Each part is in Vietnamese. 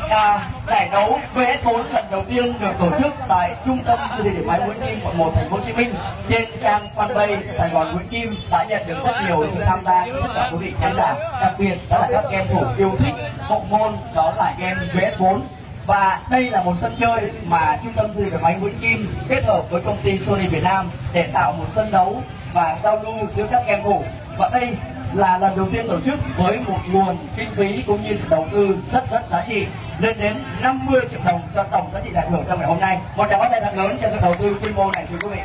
giải đấu VS4 lần đầu tiên được tổ chức tại trung tâm siêu thị điện máy Nguyễn Kim, quận 1, thành phố Hồ Chí Minh. Trên trang fanpage Sài Gòn Nguyễn Kim đã nhận được rất nhiều sự tham gia của tất cả quý vị khán giả, đặc biệt đó là các game thủ yêu thích bộ môn đó là game VS4. Và đây là một sân chơi mà trung tâm siêu thị điện máy Nguyễn Kim kết hợp với công ty Sony Việt Nam để tạo một sân đấu và giao lưu giữa các game thủ. Và đây là lần đầu tiên tổ chức với một nguồn kinh phí cũng như sự đầu tư rất giá trị lên đến 50 triệu đồng cho tổng giá trị giải thưởng trong ngày hôm nay. Một tràng pháo tay thật lớn cho sự đầu tư quy mô này thưa quý vị.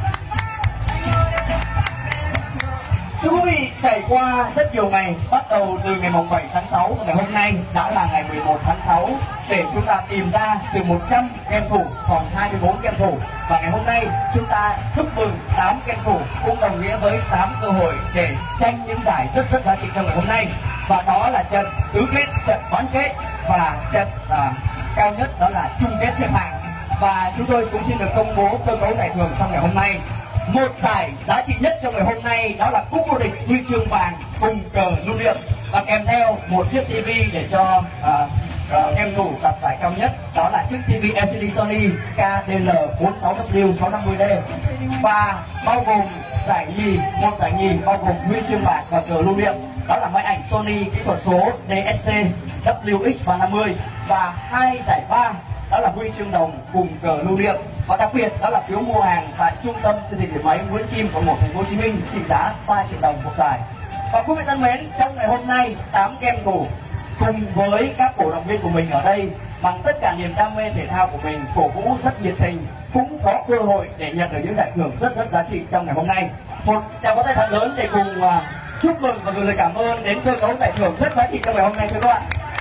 Thưa quý vị, trải qua rất nhiều ngày, bắt đầu từ ngày 7 tháng 6 và ngày hôm nay đã là ngày 11 tháng 6 để chúng ta tìm ra từ 100 game thủ còn 24 game thủ. Và ngày hôm nay chúng ta chúc mừng 8 game thủ cũng đồng nghĩa với 8 cơ hội để tranh những giải rất giá trị trong ngày hôm nay. Và đó là trận tứ kết, trận bán kết và trận cao nhất đó là chung kết xếp hạng. Và chúng tôi cũng xin được công bố cơ cấu giải thưởng trong ngày hôm nay. Một giải giá trị nhất trong ngày hôm nay đó là cúp vô địch huy chương vàng cùng cờ lưu niệm và kèm theo một chiếc TV để cho em thủ đạt giải cao nhất, đó là chiếc TV LCD Sony KDL 46W 650D và bao gồm giải nhì, một giải nhì bao gồm huy chương bạc và cờ lưu niệm, đó là máy ảnh Sony kỹ thuật số DSC WX350 và 2 giải ba, đó là huy chương đồng cùng cờ lưu niệm và đặc biệt đó là phiếu mua hàng tại trung tâm siêu thị điện máy Nguyễn Kim, quận 1, thành phố Hồ Chí Minh trị giá 3 triệu đồng một giải. Và quý vị thân mến, trong ngày hôm nay 8 game thủ cùng với các cổ động viên của mình ở đây bằng tất cả niềm đam mê thể thao của mình cổ vũ rất nhiệt tình cũng có cơ hội để nhận được những giải thưởng rất giá trị trong ngày hôm nay. Một tràng pháo tay thật lớn để cùng chúc mừng và gửi lời cảm ơn đến cơ cấu giải thưởng rất giá trị trong ngày hôm nay thưa các bạn.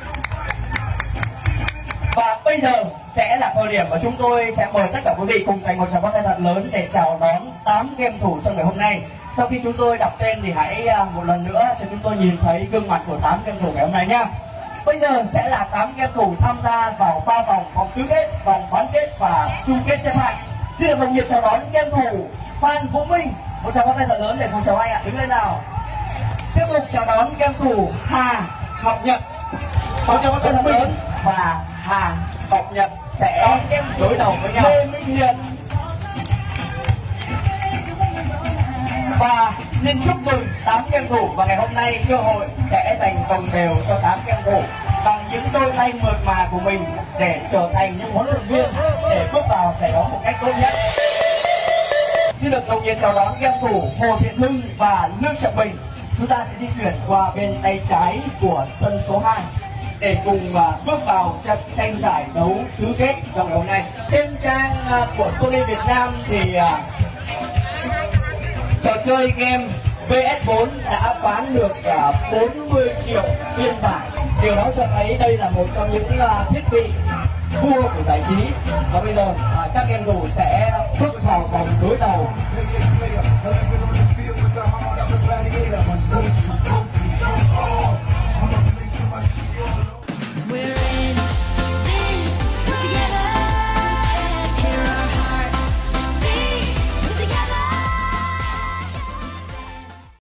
Và bây giờ sẽ là thời điểm mà chúng tôi sẽ mời tất cả quý vị cùng dành một tràng pháo tay thật lớn để chào đón 8 game thủ trong ngày hôm nay. Sau khi chúng tôi đọc tên thì hãy một lần nữa cho chúng tôi nhìn thấy gương mặt của 8 game thủ ngày hôm nay nhé. Bây giờ sẽ là 8 game thủ tham gia vào 3 vòng tứ kết, vòng bán kết và chung kết xếp hạng. Xin được nồng nhiệt chào đón game thủ Phan Vũ Minh. Một tràng pháo tay thật lớn để cùng chào anh ạ. Đứng lên nào. Tiếp tục chào đón game thủ Hà Ngọc Nhật. Một tràng pháo tay thật lớn và Hà Ngọc Nhật sẽ đối đầu với nhau. Lê Minh Hiền. Và xin chúc mừng 8 game thủ và ngày hôm nay cơ hội sẽ dành đồng đều cho 8 game thủ bằng những đôi tay mượt mà của mình để trở thành những huấn luyện viên để bước vào giải đấu một cách tốt nhất. Xin được nồng nhiệt chào đón game thủ Hồ Thiện Hưng và Lương Trọng Bình. Chúng ta sẽ di chuyển qua bên tay trái của sân số 2 để cùng bước vào trận tranh giải đấu tứ kết trong ngày hôm nay. Trên trang của Sony Việt Nam thì trò chơi game VS4 đã bán được 40 triệu phiên bản. Điều đó cho thấy đây là một trong những thiết bị vua của giải trí. Và bây giờ các game thủ sẽ bước vào vòng đối đầu.